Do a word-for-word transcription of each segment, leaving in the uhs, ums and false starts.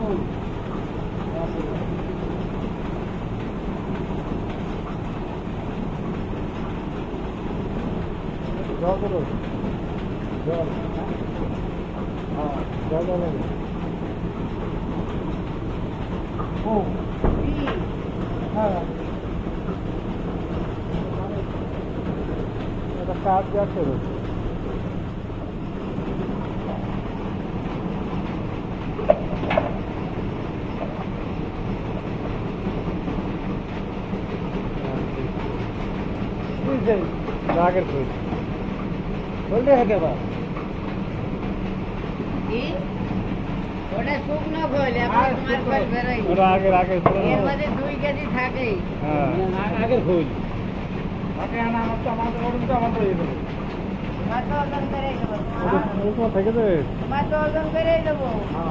জল করো জল হ্যাঁ জল জল ও হ্যাঁ এটা কাজ যাচ্ছে আগের ফুল বলতে থাকে বা ওটা শুকনো ফল এখন তোমার ফল বেরোয় ওটা আগের আগের এর মধ্যে দুই কেজি থাকে হ্যাঁ আগের ফুল আগে আনা আমার তো আমাদের ওটা আমাদের এই দেবো তোমার তো ওজন করে দেবো তোমার থেকে দেবে তোমার তো ওজন করে দেবো হ্যাঁ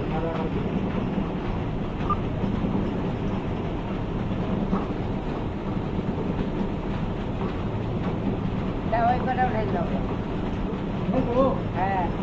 ওই করে উঠে যাবো হ্যাঁ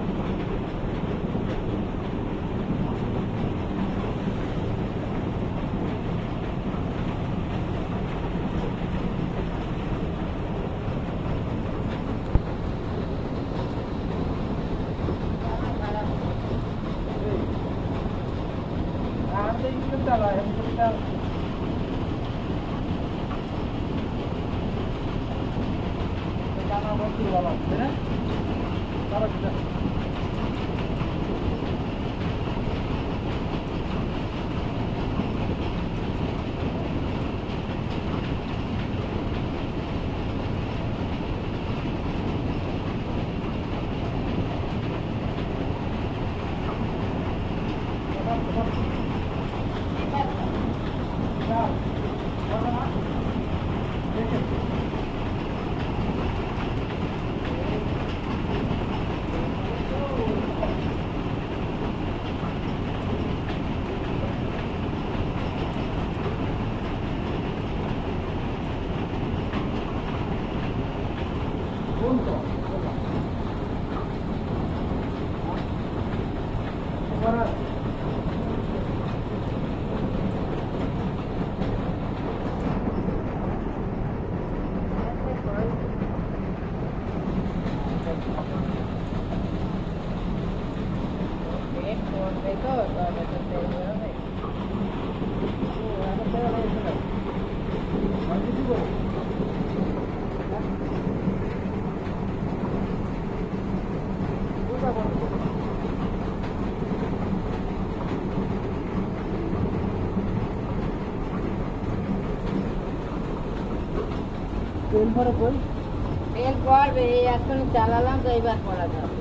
তেল ভরে কই তেল পড়বে এই এখন চালালাম তো এইবার পড়া যাবে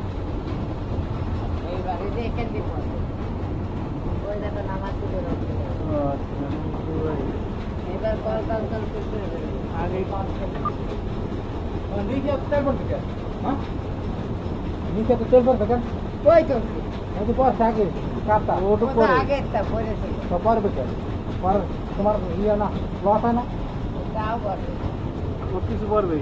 এইবার এই যে এখান দিয়ে পড়বে ওই দেখো নামাজ তুলে রাখবে এবার কল কল কল করে দেবে আগে পাঁচ নিচে তেল ভরতে কেন হ্যাঁ নিচে তো তেল ভরতে কেন কই তো এই তো পর আগে কাটা ওটা পরে আগে একটা পড়েছে তো পারবে কেন পর তোমার ইয়া না লস হয় না তাও পড়বে সব কিছু পারবে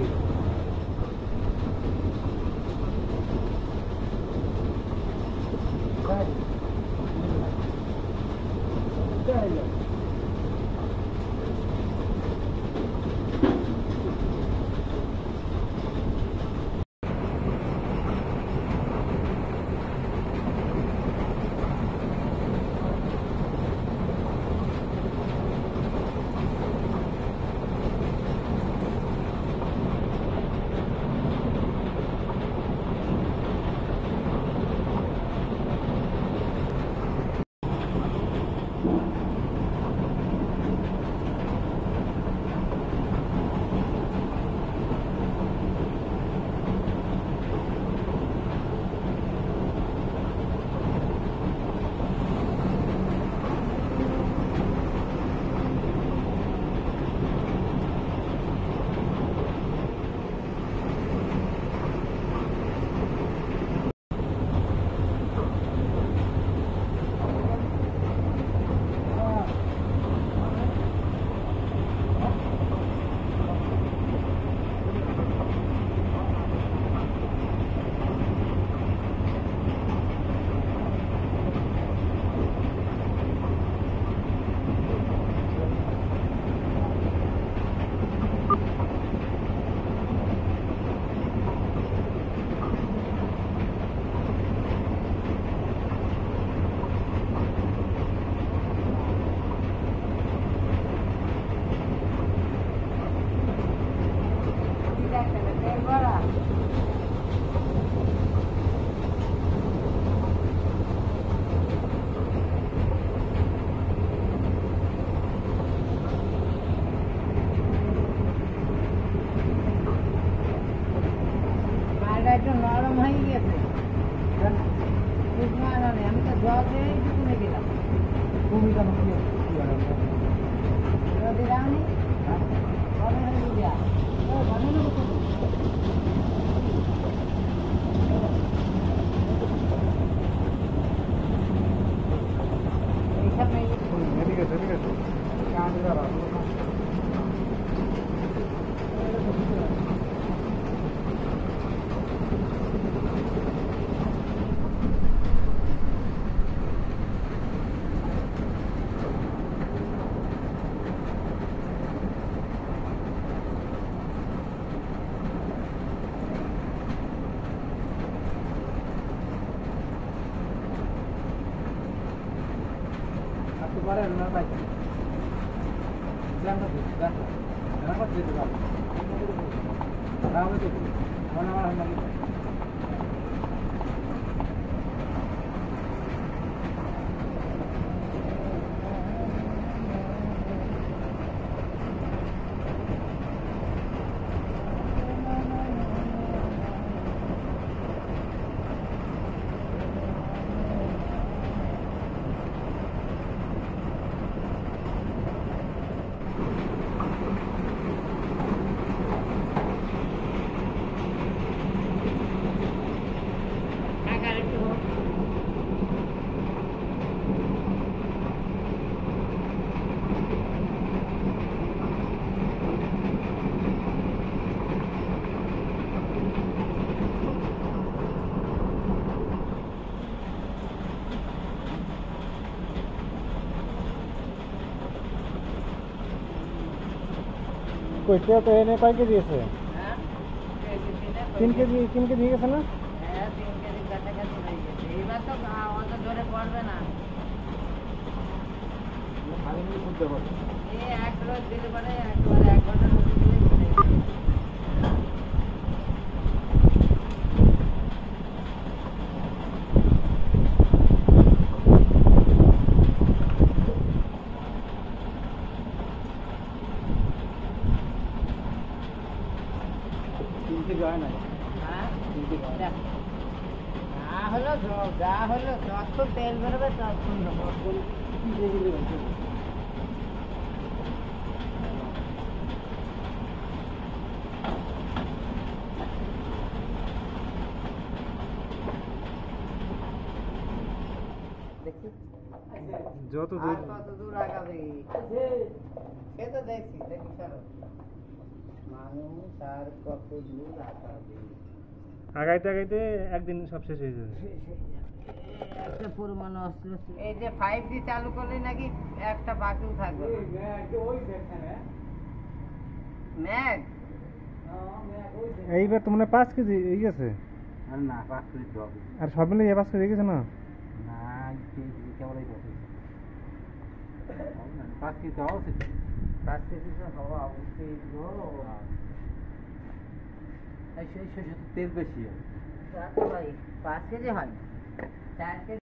ভরা মালটা একটু নরম হয়ে গেছে শুকনো আর নেই আমি তো জল দিয়ে শুকনো দিলাম তুমি কেন কি যদি রানি কবে হয়ে দিয়া ও ভালো না তো এইসব নেই ঠিক আছে ঠিক আছে কাজ করা Kemarin apa aja? Jangan tuh, jangan. Jangan pas gitu kan. Tahu itu. Mana-mana lagi. কইটা তো এনে কয় কেজি আছে? হ্যাঁ তিন কেজি তিন কেজি হয়ে গেছে না? হ্যাঁ তিন কেজি কাছাকাছি হয়ে গেছে এইবার তো অত জোরে পড়বে না খালি মিলে করতে পারবে। এই এক রোজ দিলে পরে একবারে এক ঘন্টা রোজ দিলে চলে যাবে। তিন কেজি হয় না। হ্যাঁ তিন কেজি হয় না। যা হলো জ- যা হলো যত তেল বেরোবে তত সুন্দর কি কেজি হয়েছে? দেখছি যত আর দূর কত দূর আগাবে সে তো দেখছি দেখি চলো মানুষ আর কত দূর আগাবে আগাইতে আগাইতে একদিন সব শেষ হয়ে যাবে। একটা পরিমাণ অস্ত্র এই যে ফাইভ জি চালু করলে নাকি একটা বাকিও থাকবে ম্যাগ এইবার তো মানে পাঁচ কেজি এই গেছে আর না পাঁচ কেজি তো হবে আর সব মিলে পাঁচ কেজি গেছে না? না কেজি কেমন হবে পাঁচ কেজি তো হবে পাঁচ কেজি তো হওয়া অবশ্যই গো এই সেই শেষে তো তেল বেশি হয় ভাই পাঁচ কেজি হয় চার কেজি